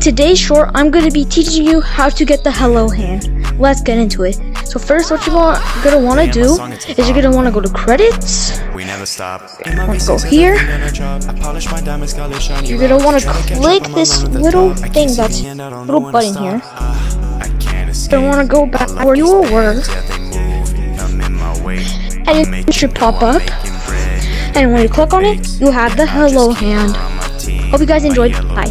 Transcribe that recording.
today's short, I'm going to be teaching you how to get the hello hand. Let's get into it. So first, what you're going to want to do is you're going to want to go to credits. Want to go here. You're going to want to click this little thing, that's little button here. You're going to want to go back where you were. And it should pop up. And when you click on it, you have the hello hand. Hope you guys enjoyed. Bye.